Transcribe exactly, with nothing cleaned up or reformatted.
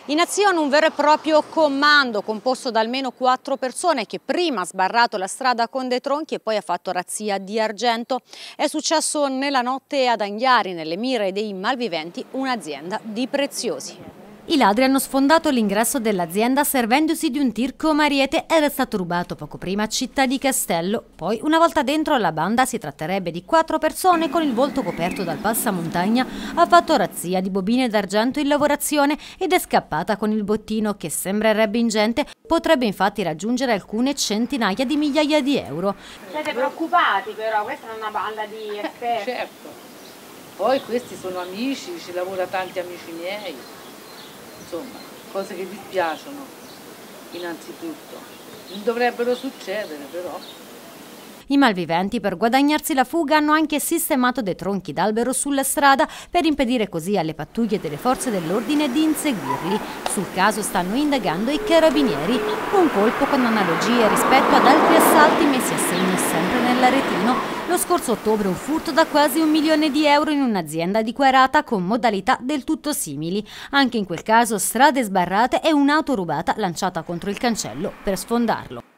In azione un vero e proprio comando composto da almeno quattro persone che prima ha sbarrato la strada con dei tronchi e poi ha fatto razzia di argento. È successo nella notte ad Anghiari, nelle mire dei malviventi, un'azienda di preziosi. I ladri hanno sfondato l'ingresso dell'azienda servendosi di un tir come ariete ed è stato rubato poco prima a Città di Castello. Poi, una volta dentro la banda, si tratterebbe di quattro persone con il volto coperto dal passamontagna, ha fatto razzia di bobine d'argento in lavorazione ed è scappata con il bottino che sembrerebbe ingente, potrebbe infatti raggiungere alcune centinaia di migliaia di euro. Siete preoccupati però, questa è una banda di esperti. Certo, poi questi sono amici, ci lavora tanti amici miei. Insomma, cose che dispiacciono, innanzitutto. Non dovrebbero succedere, però. I malviventi, per guadagnarsi la fuga, hanno anche sistemato dei tronchi d'albero sulla strada per impedire così alle pattuglie delle forze dell'ordine di inseguirli. Sul caso stanno indagando i carabinieri. Un colpo con analogie rispetto ad altri assalti messi a segno sempre nell'Aretino. Lo scorso ottobre un furto da quasi un milione di euro in un'azienda di Quarata con modalità del tutto simili. Anche in quel caso strade sbarrate e un'auto rubata lanciata contro il cancello per sfondarlo.